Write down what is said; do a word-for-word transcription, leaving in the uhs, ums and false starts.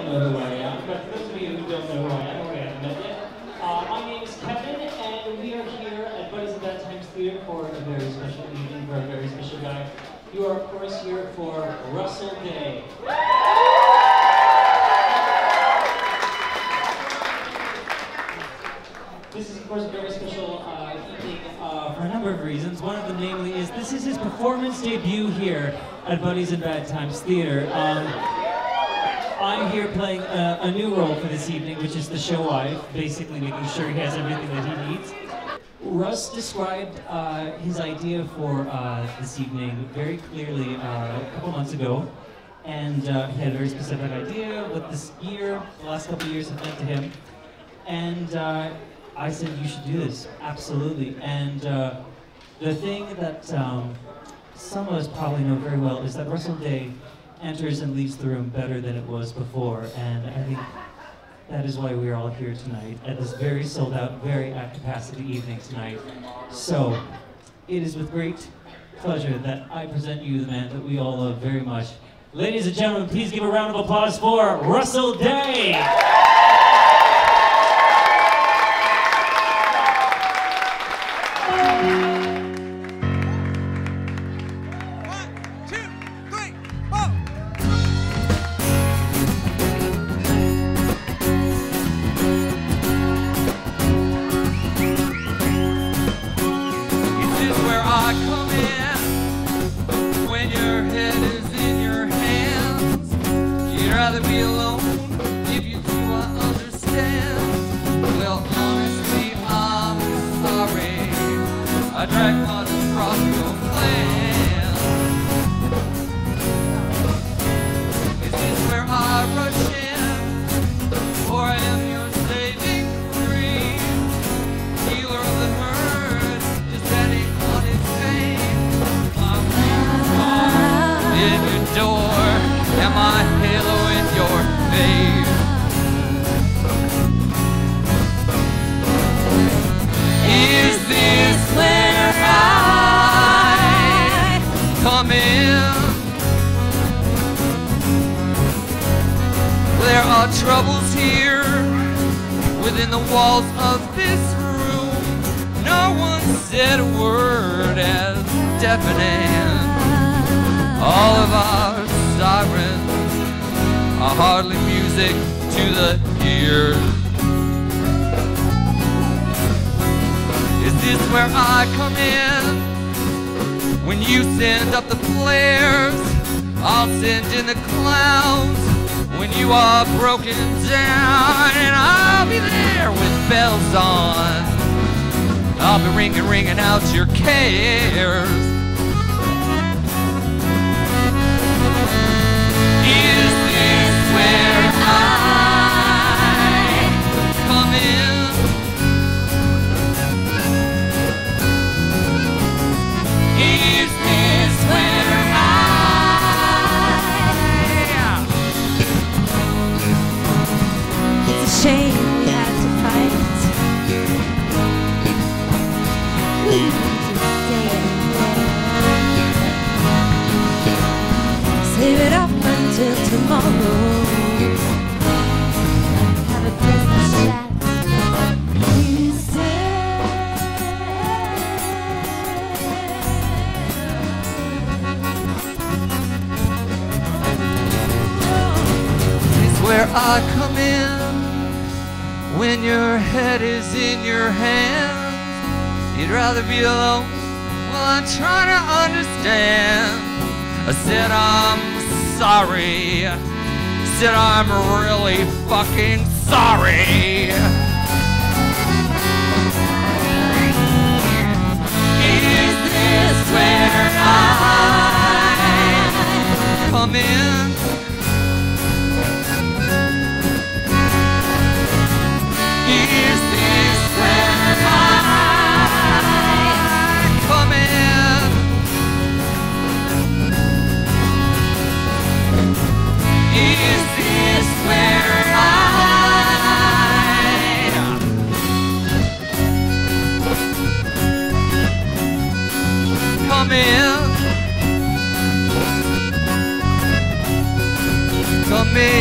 know who I am, but for those of you who don't know who I am, or haven't met yet, uh, my name is Kevin, and we are here at Buddies of Bad Times Theater for a very special evening for a very special guy. You are, of course, here for Russell Day. This is, of course, a very special uh, evening uh, for a number of reasons. One of them, namely, is this is his performance debut here at Buddies of Bad Times Theater. Um, I'm here playing a, a new role for this evening, which is the show wife, basically making sure he has everything that he needs. Russ described uh, his idea for uh, this evening very clearly uh, a couple months ago, and uh, he had a very specific idea what this year, the last couple of years have meant to him, and uh, I said, you should do this, absolutely. And uh, the thing that um, some of us probably know very well is that Russell Day enters and leaves the room better than it was before, and I think that is why we're all here tonight at this very sold out, very at capacity evening tonight. So, it is with great pleasure that I present you the man that we all love very much. Ladies and gentlemen, please give a round of applause for Russell Day! Troubles here within the walls of this room. No one said a word as deafening. All of our sirens are hardly music to the ear. Is this where I come in? When you send up the flares, I'll send in the clowns. When you are broken down, and I'll be there with bells on. I'll be ringing, ringing out your cares. Is this where I come in? Is this where I shame we had to fight. We need to stay there. Save it up until tomorrow. Have a Christmas chat. You said this is where I come in. When your head is in your hands, you'd rather be alone. Well, I'm trying to understand. I said I'm sorry. I said I'm really fucking sorry. Is this where I come in? Is this where I come in? Is this where I come in? Come in.